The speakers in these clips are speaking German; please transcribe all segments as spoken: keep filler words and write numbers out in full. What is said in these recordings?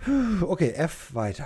Okay, F weiter.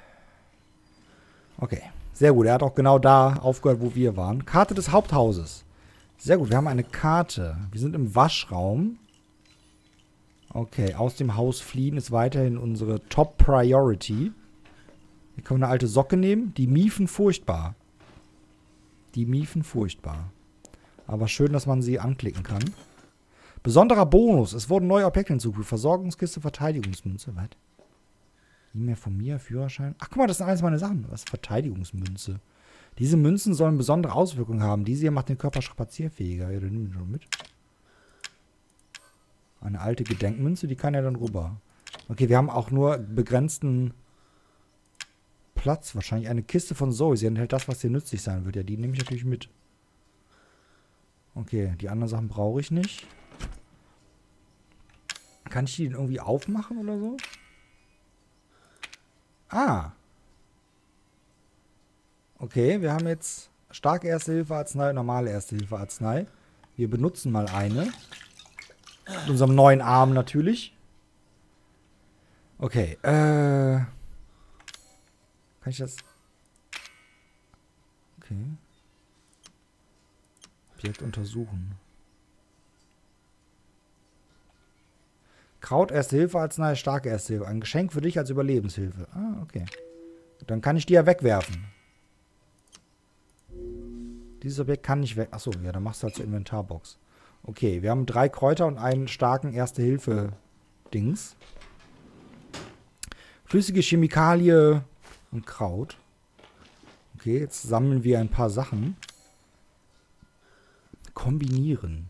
Okay, sehr gut. Er hat auch genau da aufgehört, wo wir waren. Karte des Haupthauses. Sehr gut, wir haben eine Karte. Wir sind im Waschraum. Okay, aus dem Haus fliehen ist weiterhin unsere Top Priority. Hier können wir eine alte Socke nehmen. Die miefen furchtbar. Die miefen furchtbar. Aber schön, dass man sie anklicken kann. Besonderer Bonus. Es wurden neue Objekte hinzugefügt. Versorgungskiste, Verteidigungsmünze. Was? E-Mail von mir, Führerschein. Ach, guck mal, das sind alles meine Sachen. Was? Verteidigungsmünze. Diese Münzen sollen besondere Auswirkungen haben. Diese hier macht den Körper strapazierfähiger. Ja, dann nehmen wir schon mit. Eine alte Gedenkmünze, die kann ja dann rüber. Okay, wir haben auch nur begrenzten Platz. Wahrscheinlich eine Kiste von Zoe. Sie enthält das, was dir nützlich sein wird. Ja, die nehme ich natürlich mit. Okay, die anderen Sachen brauche ich nicht. Kann ich die denn irgendwie aufmachen oder so? Ah. Okay, wir haben jetzt starke Erste-Hilfe-Arznei und normale Erste-Hilfe-Arznei. Wir benutzen mal eine. Mit unserem neuen Arm natürlich. Okay, äh... Kann ich das... Okay. Objekt untersuchen. Kraut, Erste-Hilfe-Arznei, starke Erste-Hilfe. Ein Geschenk für dich als Überlebenshilfe. Ah, okay. Dann kann ich die ja wegwerfen. Dieses Objekt kann nicht weg... Achso, ja, dann machst du halt zur Inventarbox. Okay, wir haben drei Kräuter und einen starken Erste-Hilfe-Dings. Flüssige Chemikalie und Kraut. Okay, jetzt sammeln wir ein paar Sachen. Kombinieren.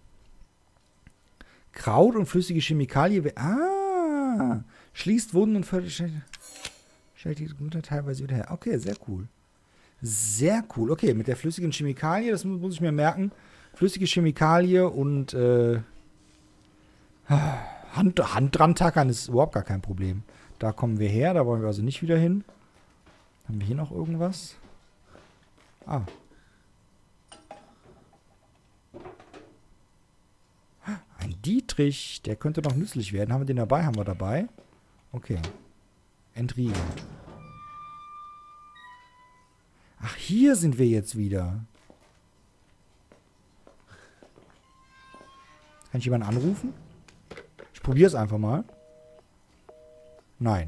Kraut und flüssige Chemikalie. Ah! Schließt Wunden und fördert... Stellt die Gesundheit teilweise wieder her. Okay, sehr cool. Sehr cool. Okay, mit der flüssigen Chemikalie, das muss ich mir merken. Flüssige Chemikalie und äh, Hand, Hand dran tackern ist überhaupt gar kein Problem. Da kommen wir her, da wollen wir also nicht wieder hin. Haben wir hier noch irgendwas? Ah. Ein Dietrich, der könnte noch nützlich werden. Haben wir den dabei? Haben wir dabei? Okay. Entriegeln. Ach, hier sind wir jetzt wieder. Kann ich jemanden anrufen? Ich probiere es einfach mal. Nein.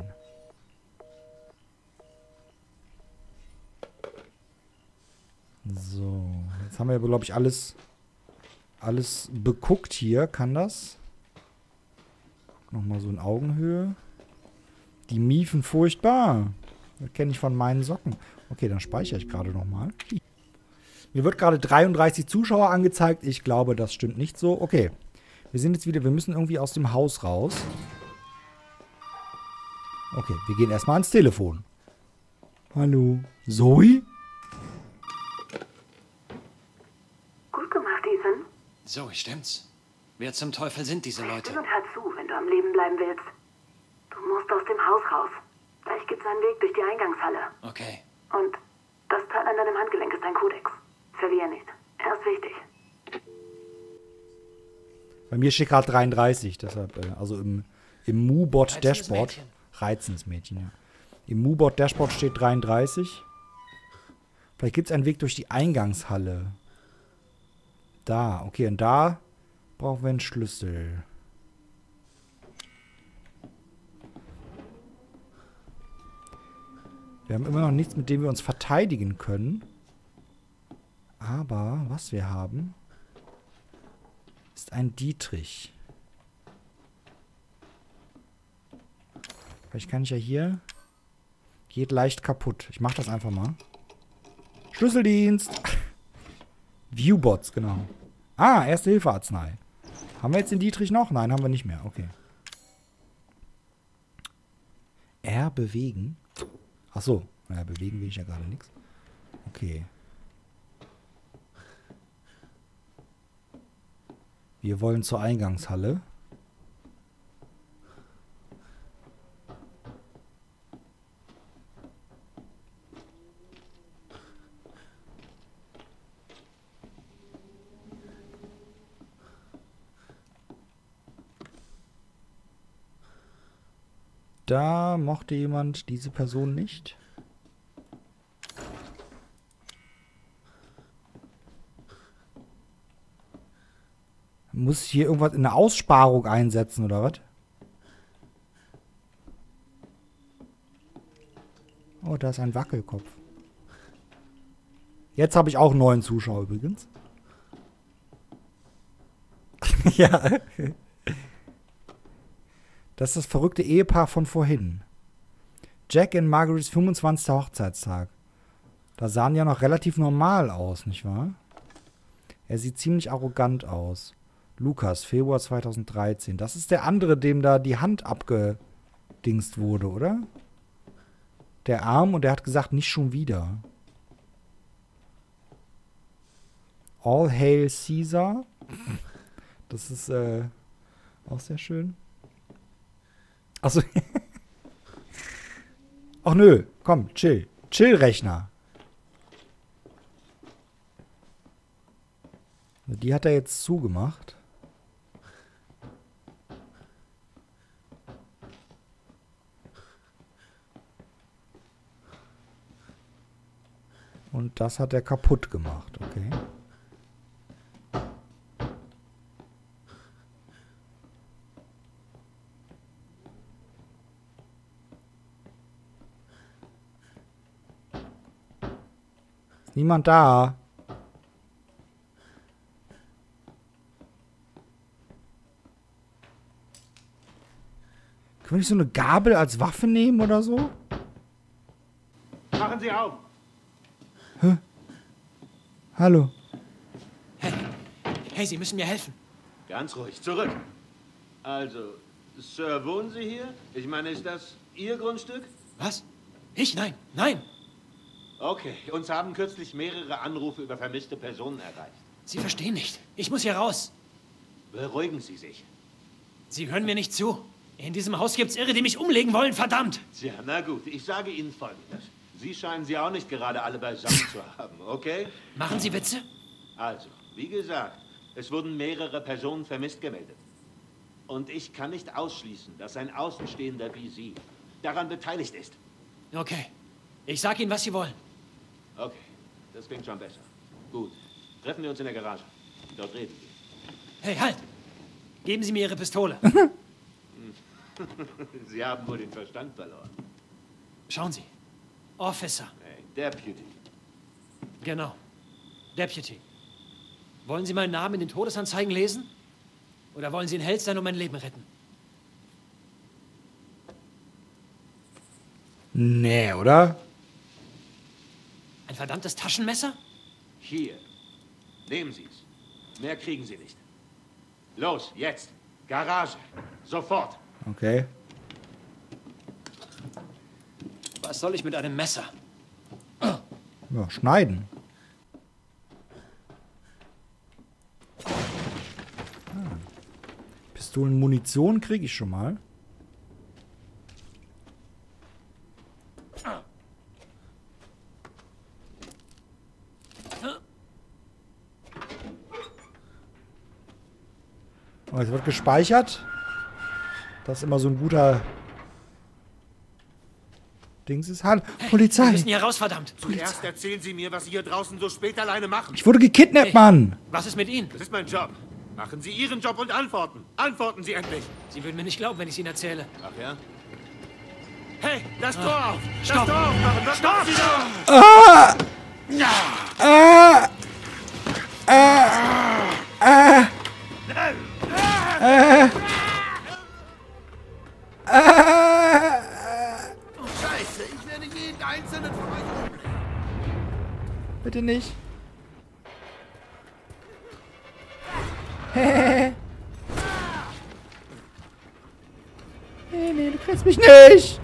So. Jetzt haben wir, glaube ich, alles, alles beguckt hier. Kann das? Nochmal so in Augenhöhe. Die miefen furchtbar. Das kenne ich von meinen Socken. Okay, dann speichere ich gerade nochmal. Mir wird gerade dreiunddreißig Zuschauer angezeigt. Ich glaube, das stimmt nicht so. Okay. Wir sind jetzt wieder, wir müssen irgendwie aus dem Haus raus. Okay, wir gehen erstmal ans Telefon. Hallo. Zoe? Gut gemacht, Ethan. Zoe, stimmt's? Wer zum Teufel sind diese Leute? Still und hör zu, wenn du am Leben bleiben willst. Du musst aus dem Haus raus. Gleich gibt's einen Weg durch die Eingangshalle. Okay. Und das Teil an deinem Handgelenk ist dein Kodex. Verlier nicht. Er ist wichtig. Bei mir steht gerade dreiunddreißig, deshalb, äh, also im, im Mu-Bot Dashboard. Mädchen. Reizendes Mädchen, ja. Im Mu-Bot Dashboard steht dreiunddreißig. Vielleicht gibt es einen Weg durch die Eingangshalle. Da, okay, und da brauchen wir einen Schlüssel. Wir haben immer noch nichts, mit dem wir uns verteidigen können. Aber was wir haben, ist ein Dietrich. Vielleicht kann ich ja hier... Geht leicht kaputt. Ich mach das einfach mal. Schlüsseldienst. Viewbots, genau. Ah, Erste-Hilfe-Arznei. Haben wir jetzt den Dietrich noch? Nein, haben wir nicht mehr. Okay. R bewegen. Ach so. Naja, bewegen will ich ja gerade nichts. Okay. Wir wollen zur Eingangshalle. Da mochte jemand diese Person nicht. Muss ich hier irgendwas in eine Aussparung einsetzen, oder was? Oh, da ist ein Wackelkopf. Jetzt habe ich auch neun Zuschauer übrigens. Ja. Das ist das verrückte Ehepaar von vorhin. Jack und Marguerite's fünfundzwanzigster Hochzeitstag. Da sahen ja noch relativ normal aus, nicht wahr? Er sieht ziemlich arrogant aus. Lukas, Februar zweitausenddreizehn. Das ist der andere, dem da die Hand abgedingst wurde, oder? Der Arm, und der hat gesagt, nicht schon wieder. All Hail Caesar. Das ist äh, auch sehr schön. Achso. Ach nö, komm, chill. Chill, Rechner. Die hat er jetzt zugemacht. Und das hat er kaputt gemacht, okay. Ist niemand da? Können wir nicht so eine Gabel als Waffe nehmen oder so? Machen Sie auf! Hä? Hallo. Hey, hey, Sie müssen mir helfen. Ganz ruhig, zurück. Also, Sir, wohnen Sie hier? Ich meine, ist das Ihr Grundstück? Was? Ich? Nein, nein. Okay, uns haben kürzlich mehrere Anrufe über vermisste Personen erreicht. Sie verstehen nicht. Ich muss hier raus. Beruhigen Sie sich. Sie hören mir nicht zu. In diesem Haus gibt's Irre, die mich umlegen wollen, verdammt. Tja, na gut, ich sage Ihnen Folgendes. Sie scheinen sie auch nicht gerade alle beisammen zu haben, okay? Machen Sie Witze? Also, wie gesagt, es wurden mehrere Personen vermisst gemeldet. Und ich kann nicht ausschließen, dass ein Außenstehender wie Sie daran beteiligt ist. Okay. Ich sag Ihnen, was Sie wollen. Okay, das klingt schon besser. Gut, treffen wir uns in der Garage. Dort reden wir. Hey, halt! Geben Sie mir Ihre Pistole. Sie haben wohl den Verstand verloren. Schauen Sie. Officer. Hey, Deputy. Genau. Deputy. Wollen Sie meinen Namen in den Todesanzeigen lesen? Oder wollen Sie ein Held sein und mein Leben retten? Nee, oder? Ein verdammtes Taschenmesser? Hier. Nehmen Sie es. Mehr kriegen Sie nicht. Los, jetzt. Garage. Sofort. Okay. Was soll ich mit einem Messer? Ja, schneiden. Ah. Pistolen, Munition kriege ich schon mal. Oh, es wird gespeichert. Das ist immer so ein guter Dings ist. Hallo, Hey, Polizei. Wir müssen hier raus, verdammt. Zuerst erzählen Sie mir, was Sie hier draußen so spät alleine machen. Ich wurde gekidnappt, Hey. Mann. Was ist mit Ihnen? Das ist mein Job. Machen Sie Ihren Job und antworten. Antworten Sie endlich. Sie würden mir nicht glauben, wenn ich es Ihnen erzähle. Ach ja? Hey, das Tor auf! Das Stopp. Tor aufmachen! Was Stopp. machen Sie da? Ah! Ah! Ah! Ah! Scheiße, ich werde jeden einzelnen von euch umbringen. Bitte nicht. Nee, nee, du kriegst mich nicht.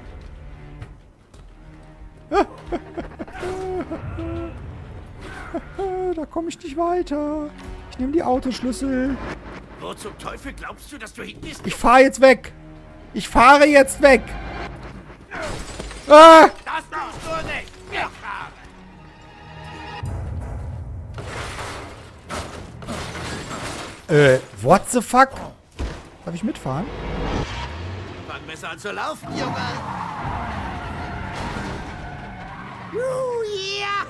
Da komme ich nicht weiter. Ich nehme die Autoschlüssel. Wo zum Teufel glaubst du, dass du hingehst? Ich fahre jetzt weg. Ich fahre jetzt weg. Ah! Das tust du nicht! Ich fahre! Äh, what the fuck? Darf ich mitfahren? Mann, besser als zu laufen, Junge. Uh, yeah.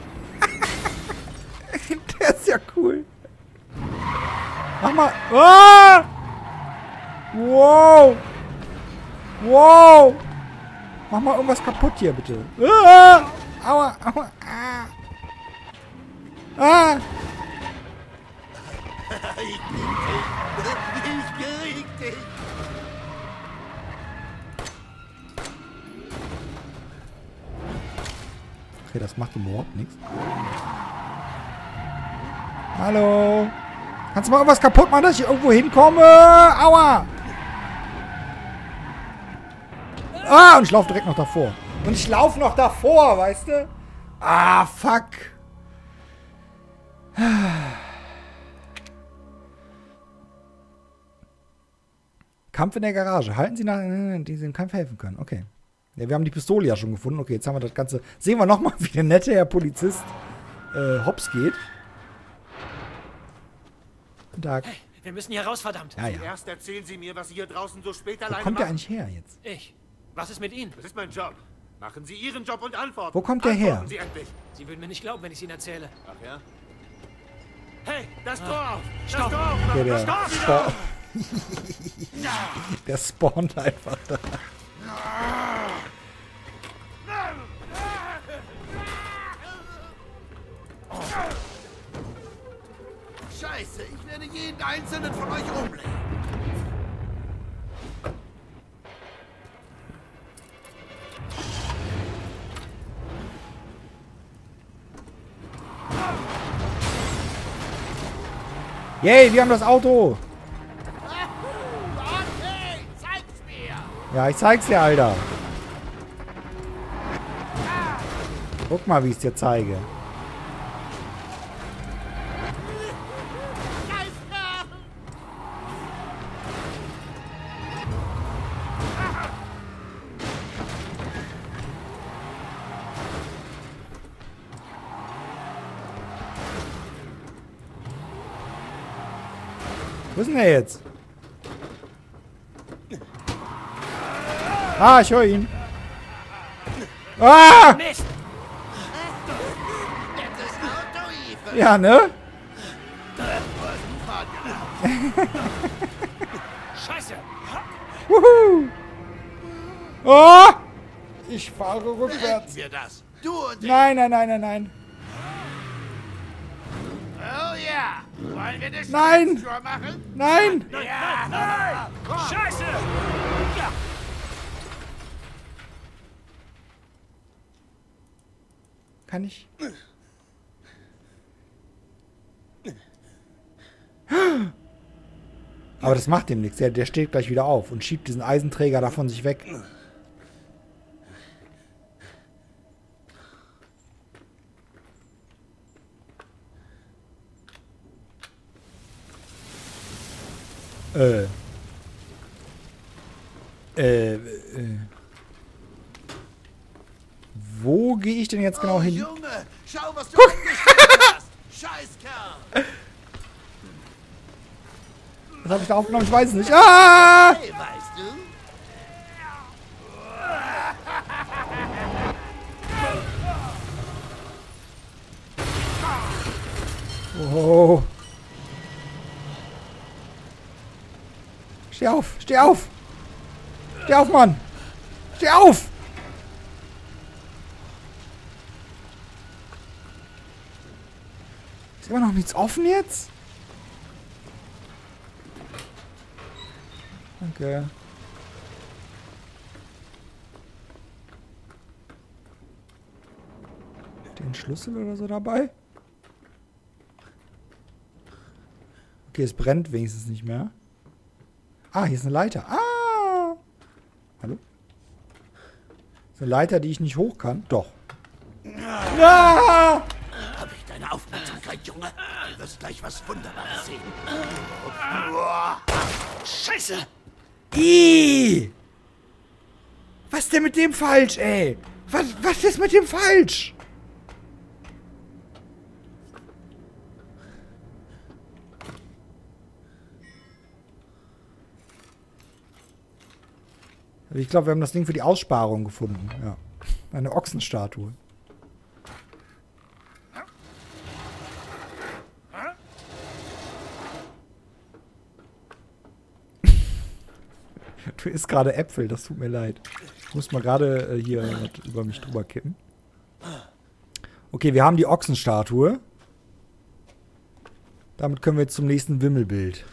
Der ist ja cool. Mach mal. Ah! Wow. Wow. Mach mal irgendwas kaputt hier, bitte. Ah! Aua, aua. Ah. Ah. Ich krieg dich. Ich krieg dich. Okay, das macht überhaupt nichts. Hallo. Kannst du mal irgendwas kaputt machen, dass ich irgendwo hinkomme? Aua. Ah, und ich laufe direkt noch davor. Und ich laufe noch davor, weißt du? Ah, fuck. Kampf in der Garage. Halten Sie nach, die Sie im Kampf helfen können. Okay. Ja, wir haben die Pistole ja schon gefunden. Okay, jetzt haben wir das Ganze. Sehen wir nochmal, wie der nette Herr Polizist äh, hops geht. Guten Tag. Hey, wir müssen hier raus, verdammt. Ja, ja. Erst erzählen Sie mir, was Sie hier draußen so spät Wo alleine kommt der machen. eigentlich her jetzt? Ich. Was ist mit Ihnen? Das ist mein Job. Machen Sie Ihren Job und antworten. Wo kommt der her? Antworten Sie endlich. Sie würden mir nicht glauben, wenn ich es Ihnen erzähle. Ach ja? Hey, das Tor! Das Stopp. Tor! Okay, Das der, Tor! Spawn der spawnt einfach da. Scheiße, ich werde jeden einzelnen von euch umlegen. Yay, wir haben das Auto. Okay, zeig's mir! Ja, ich zeig's dir, Alter. Guck mal, wie ich es dir zeige. Scheiße! Wo ist denn der jetzt? Ah, ich höre ihn. Ah! Mist! Nettes Auto, Eve. Ja, ne? Scheiße! Wuhu! Oh! Ich fahre rückwärts. wir das. Du und ich. Nein, nein, nein, nein, nein. Oh ja. Wollen wir eine Nein. Schlittschuh machen? Nein! Ja. Nein. Scheiße! Ja. Kann ich? Aber das macht dem nichts. Der, der steht gleich wieder auf und schiebt diesen Eisenträger da von sich weg. Äh. Äh, äh. Wo gehe ich denn jetzt genau Oh, hin? Junge, schau, was du angestellt hast. Scheißkerl. Was habe ich da aufgenommen? Ich weiß es nicht. Ah! Hey, weißt du? Oh. Steh auf! Steh auf! Steh auf, Mann! Steh auf! Ist immer noch nichts offen jetzt? Danke. Den Schlüssel oder so dabei? Okay, es brennt wenigstens nicht mehr. Ah, hier ist eine Leiter. Ah! Hallo? Das ist eine Leiter, die ich nicht hoch kann. Doch. Ah! Hab ich deine Aufmerksamkeit, Junge? Du wirst gleich was Wunderbares sehen. Scheiße! Ih! Was ist denn mit dem falsch, ey? Was, was ist mit dem falsch? Ich glaube, wir haben das Ding für die Aussparung gefunden. Ja. Eine Ochsenstatue. Du isst gerade Äpfel, das tut mir leid. Ich muss mal gerade äh, hier was über mich drüber kippen. Okay, wir haben die Ochsenstatue. Damit können wir jetzt zum nächsten Wimmelbild.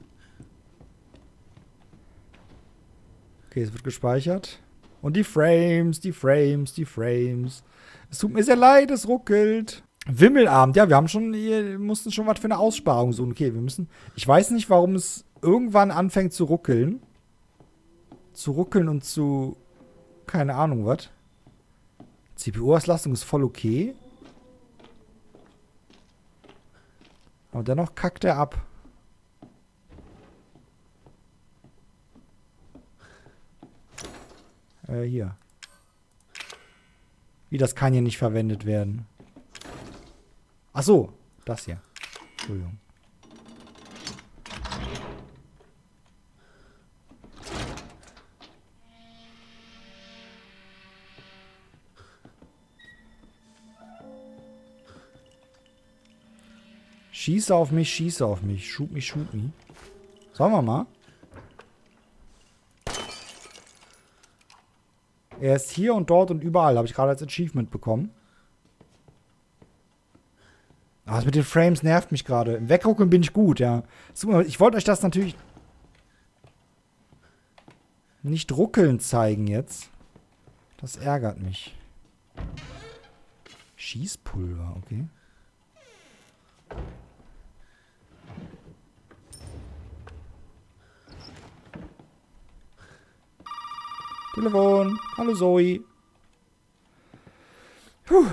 Okay, es wird gespeichert. Und die Frames, die Frames, die Frames. Es tut mir sehr leid, es ruckelt. Wimmelabend, ja, wir haben schon, wir mussten schon was für eine Aussparung suchen. Okay, wir müssen, ich weiß nicht, warum es irgendwann anfängt zu ruckeln. Zu ruckeln und zu, keine Ahnung was. C P U-Auslastung ist voll okay. Aber dennoch kackt er ab. Äh, hier. Wie, das kann hier nicht verwendet werden. Ach so, das hier. Entschuldigung. Schieße auf mich, schieße auf mich. Shoot me, shoot me. Sollen wir mal? Er ist hier und dort und überall. Habe ich gerade als Achievement bekommen. Aber das mit den Frames nervt mich gerade. Im Wegruckeln bin ich gut, ja. Ich wollte euch das natürlich nicht ruckeln zeigen jetzt. Das ärgert mich. Schießpulver, okay. Telefon. Hallo Zoe. Puh.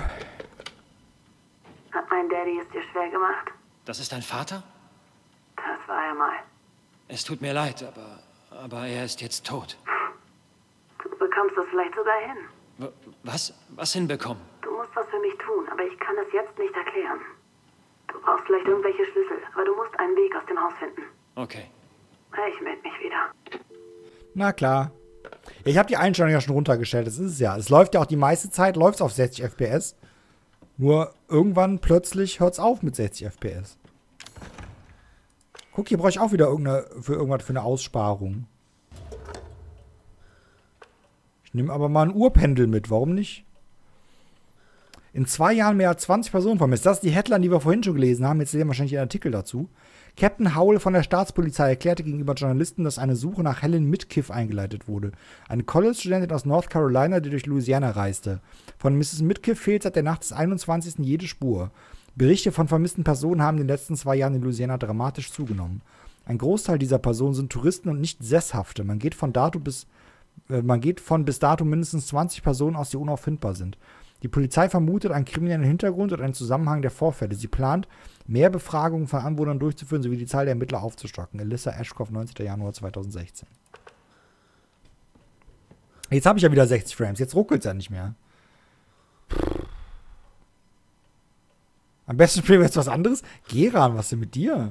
Hat mein Daddy es dir schwer gemacht? Das ist dein Vater? Das war er mal. Es tut mir leid, aber, aber er ist jetzt tot. Du bekommst das vielleicht sogar hin. W was? Was hinbekommen? Du musst was für mich tun, aber ich kann es jetzt nicht erklären. Du brauchst vielleicht irgendwelche Schlüssel, aber du musst einen Weg aus dem Haus finden. Okay. Ich melde mich wieder. Na klar. Ich habe die Einstellung ja schon runtergestellt, das ist es ja. Es läuft ja auch die meiste Zeit, läuft es auf sechzig F P S. Nur irgendwann plötzlich hört es auf mit sechzig F P S. Guck, hier brauche ich auch wieder irgendeine, für irgendwas für eine Aussparung. Ich nehme aber mal ein Uhrpendel mit, warum nicht? In zwei Jahren mehr als zwanzig Personen vermisst. Das ist die Headline, die wir vorhin schon gelesen haben. Jetzt sehen wir wahrscheinlich einen Artikel dazu. Captain Howell von der Staatspolizei erklärte gegenüber Journalisten, dass eine Suche nach Helen Midkiff eingeleitet wurde. Eine College-Studentin aus North Carolina, die durch Louisiana reiste. Von Misses Midkiff fehlt seit der Nacht des einundzwanzigsten jede Spur. Berichte von vermissten Personen haben in den letzten zwei Jahren in Louisiana dramatisch zugenommen. Ein Großteil dieser Personen sind Touristen und nicht Sesshafte. Man geht von dato bis, äh, man geht von bis dato mindestens zwanzig Personen aus, die unauffindbar sind. Die Polizei vermutet einen kriminellen Hintergrund und einen Zusammenhang der Vorfälle. Sie plant, mehr Befragungen von Anwohnern durchzuführen, sowie die Zahl der Ermittler aufzustocken. Alyssa Ashcroft, neunzehnten Januar zweitausendsechzehn. Jetzt habe ich ja wieder sechzig Frames. Jetzt ruckelt es ja nicht mehr. Am besten spielen wir jetzt was anderes. Geran, was ist denn mit dir?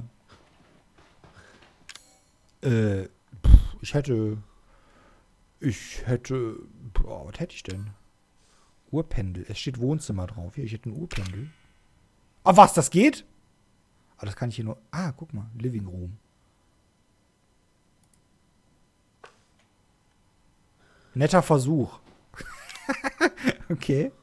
Äh, ich hätte... Ich hätte... Boah, was hätte ich denn? Uhrpendel. Es steht Wohnzimmer drauf. Hier, ich hätte ein Uhrpendel. Ah, was? Das geht? Ah, das kann ich hier nur... Ah, guck mal. Living Room. Netter Versuch. Okay.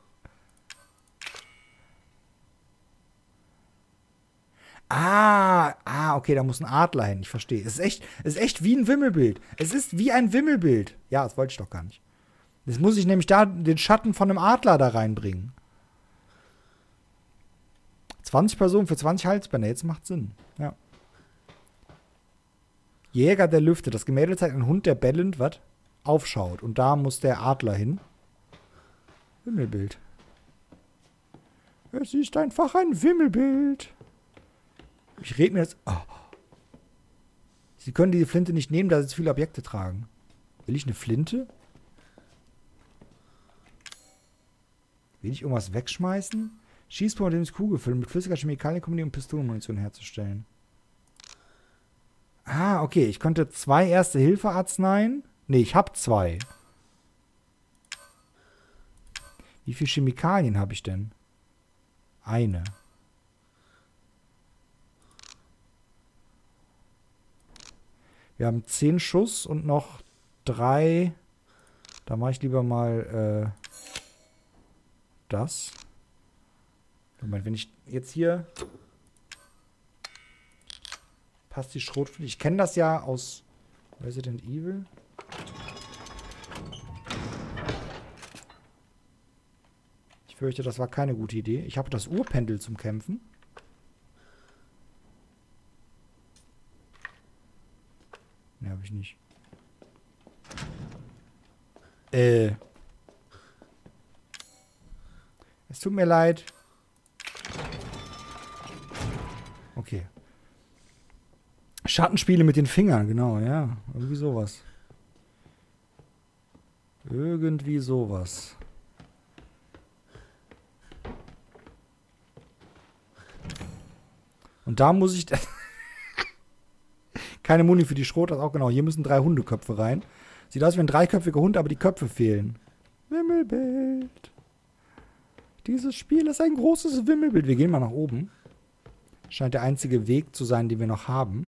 Ah, ah, okay, da muss ein Adler hin. Ich verstehe. Es ist echt, es ist echt wie ein Wimmelbild. Es ist wie ein Wimmelbild. Ja, das wollte ich doch gar nicht. Jetzt muss ich nämlich da den Schatten von einem Adler da reinbringen. zwanzig Personen für zwanzig Halsbänder. Jetzt macht Sinn. Ja. Jäger der Lüfte. Das Gemälde zeigt einen Hund, der bellend, was? Aufschaut. Und da muss der Adler hin. Wimmelbild. Es ist einfach ein Wimmelbild. Ich rede mir das... Oh. Sie können diese Flinte nicht nehmen, da sie zu viele Objekte tragen. Will ich eine Flinte? Will ich irgendwas wegschmeißen? Schießpulver, mit dem ist Kugel füllen, mit flüssiger Chemikalien, um Pistolenmunition herzustellen. Ah, okay. Ich konnte zwei Erste-Hilfe-Arzneien. Nee, ich habe zwei. Wie viele Chemikalien habe ich denn? Eine. Wir haben zehn Schuss und noch drei. Da mache ich lieber mal äh, das. Moment, wenn ich jetzt hier... Passt die Schrotflinte. Ich kenne das ja aus Resident Evil. Ich fürchte, das war keine gute Idee. Ich habe das Urpendel zum Kämpfen. Ne, habe ich nicht. Äh. Es tut mir leid. Okay. Schattenspiele mit den Fingern, genau, ja. Irgendwie sowas. Irgendwie sowas. Und da muss ich... Keine Muni für die Schrot, das auch genau. Hier müssen drei Hundeköpfe rein. Sieht aus wie ein dreiköpfiger Hund, aber die Köpfe fehlen. Wimmelbild. Dieses Spiel ist ein großes Wimmelbild. Wir gehen mal nach oben. Scheint der einzige Weg zu sein, den wir noch haben.